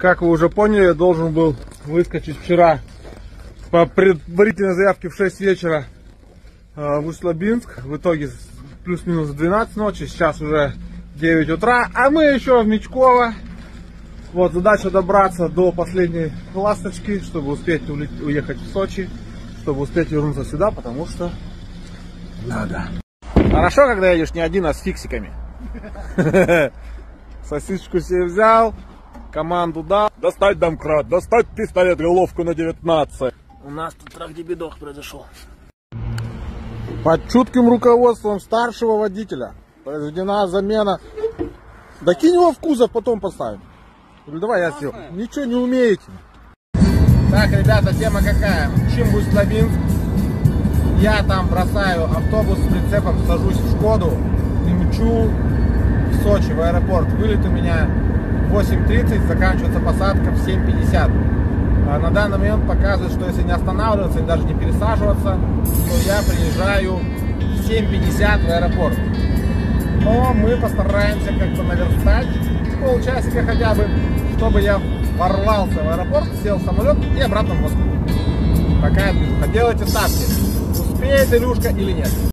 Как вы уже поняли, я должен был выскочить вчера по предварительной заявке в 6 вечера в Усть-Лабинск. В итоге плюс-минус 12 ночи, сейчас уже 9 утра, а мы еще в Мечково. Вот, задача добраться до последней ласточки, чтобы успеть уехать в Сочи, чтобы успеть вернуться сюда, потому что надо. Хорошо, когда едешь не один, а с фиксиками. Сосисочку себе взял, команду дал. Достать домкрат, достать пистолет, головку на 19. У нас тут трах-дебедох произошел. Под чутким руководством старшего водителя произведена замена. Да кинь его в кузов, потом поставим. Или давай я сделаю. Ничего не умеете. Так, ребята, тема какая? Мчим в Усть-Лабинск. Я там бросаю автобус с прицепом, сажусь в Шкоду и мчу в Сочи, в аэропорт. Вылет у меня в 8:30, заканчивается посадка в 7:50. А на данный момент показывает, что если не останавливаться и даже не пересаживаться, то я приезжаю в 7:50 в аэропорт. Но мы постараемся как-то наверстать полчасика хотя бы, чтобы я ворвался в аэропорт, сел в самолет и обратно в Москву. Такая движуха. Делайте ставки. Успеет Илюшка или нет?